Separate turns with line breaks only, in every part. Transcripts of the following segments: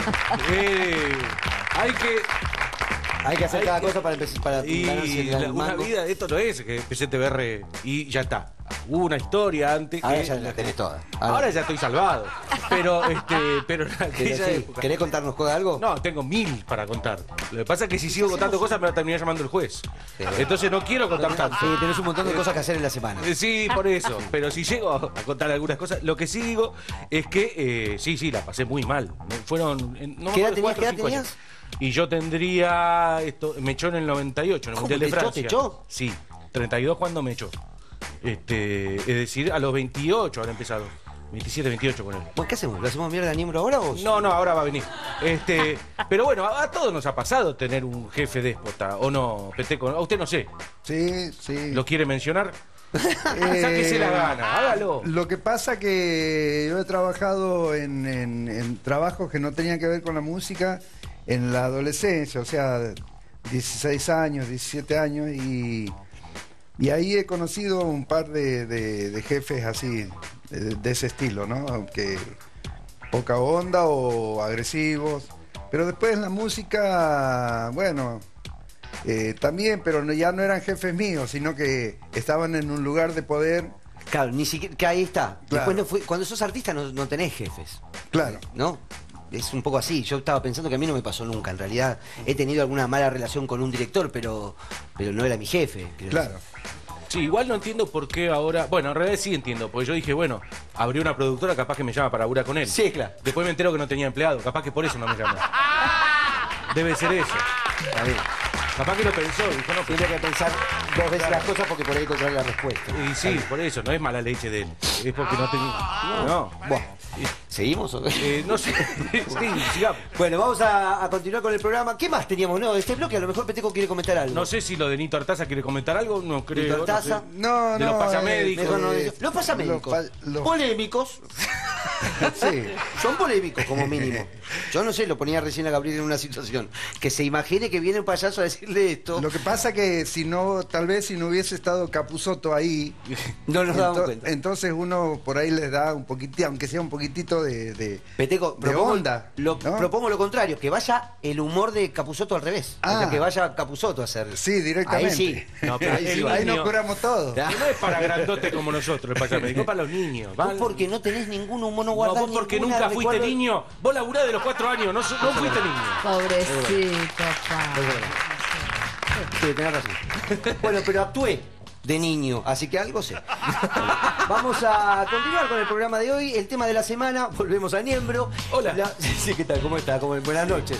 Hay que hacer cada cosa para empezar para ganarse el
una
mango.
vida, esto no es que empecé TBR y ya está. Hubo una historia antes.
Ahora
que
ya la tenés toda.
Ahora ya estoy salvado. Pero en
Pero
aquella
sí,
época.
¿querés contarnos algo?
No, tengo 1000 para contar. Lo que pasa es que si sigo contando cosas me va a terminar llamando el juez.
Sí.
Entonces no quiero contar tanto.
Sí, tenés un montón de cosas que hacer en la semana.
Sí, por eso. Pero si llego a contar algunas cosas, lo que sí digo es que sí, la pasé muy mal. Fueron. No me
¿Qué edad
acuerdo,
tenías?
4
¿Qué
o
edad
5 años.
tenías?
Y yo tendría. Me echó en el 98, en el
¿Cómo
Mundial de
te echó?
Francia.
¿Te echó?
Sí, 32 cuando me echó. Es decir, a los 28 habrá empezado. 27, 28 con él.
Bueno, ¿qué hacemos? ¿Lo hacemos mierda a Niembro ahora o...?
No, ahora va a venir. Pero bueno, a todos nos ha pasado tener un jefe déspota, ¿o no, Peteco? A usted no sé.
Sí, sí.
¿Lo quiere mencionar? Sáquese la gana, hágalo.
Lo que pasa que yo he trabajado en trabajos que no tenían que ver con la música en la adolescencia, o sea, 16 años, 17 años, y ahí he conocido un par de jefes así, de ese estilo, ¿no? Aunque poca onda o agresivos, pero después en la música, bueno... también, pero ya no eran jefes míos, sino que estaban en un lugar de poder.
Claro, ni siquiera... Que ahí está.
Claro.
Después cuando sos artista no tenés jefes.
Claro.
¿No? Es un poco así. Yo estaba pensando que a mí no me pasó nunca. En realidad he tenido alguna mala relación con un director, pero no era mi jefe. Creo.
Claro.
Sí, igual no entiendo por qué ahora... Bueno, en realidad sí entiendo, porque yo dije, bueno, abrí una productora, capaz que me llama para laburar con él.
Sí, claro.
Después me entero que no tenía empleado, capaz que por eso no me llamó. Debe ser eso.
Está bien.
Capaz que lo pensó, dijo, no,
Tendría que pensar dos veces las cosas porque por ahí encontrar la respuesta.
Y sí, por eso, no es mala leche de él. Es porque no tenía... No.
Buah. ¿Seguimos o qué?
No sé. Sí, sigamos.
Bueno, vamos a continuar con el programa. ¿Qué más teníamos? No, este bloque a lo mejor Peteco quiere comentar algo.
No sé si lo de Nito Artaza quiere comentar algo, no creo.
Nito Artaza.
No sé.
No,
De los pasamédicos.
Mejor no digo. Los pasamédicos. Polémicos.
Sí.
Son polémicos como mínimo. Yo no sé, lo ponía recién a Gabriel en una situación. Que se imagine que viene un payaso a decirle esto.
Lo que pasa que tal vez si no hubiese estado Capusotto ahí,
No nos damos cuenta.
entonces uno por ahí les da un poquitito, aunque sea un poquitito de
Peteco,
de onda. ¿no?
propongo lo contrario, que vaya el humor de Capusotto al revés. O sea, que vaya Capusotto a hacer.
Sí, directamente.
Ahí sí.
No, pero
Ahí sí
el
va.
Ahí
niño-
nos curamos todo.
Ya.
Y no es para grandote como nosotros, el pasamédico, es para los niños.
Vos porque no tenés ningún humor, no
No,
guardás
vos porque
ninguna
nunca fuiste
recuerdo.
niño. Vos laburás de los 4 años, no fuiste niño.
Pobrecito, pa.
Sí, tenés razón. Bueno, pero actué de niño, así que algo sé. Vamos a continuar con el programa de hoy. El tema de la semana, volvemos a Niembro.
Hola.
Sí, ¿qué tal? ¿Cómo está? Buenas noches.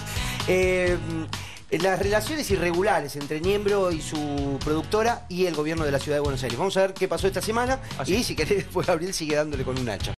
Las relaciones irregulares entre Niembro y su productora y el gobierno de la ciudad de Buenos Aires. Vamos a ver qué pasó esta semana y si querés, después Gabriel sigue dándole con un hacha.